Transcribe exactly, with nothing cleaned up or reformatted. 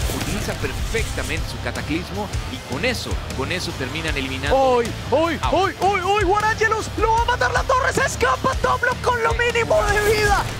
utiliza perfectamente su cataclismo y con eso, con eso terminan eliminando. ¡Uy! ¡Uy! ¡Uy! ¡Uy! ¡Uy! ¡Juan Angelus! ¡Lo va a matar la torre! ¡Se escapa Tomlok con lo mínimo de vida!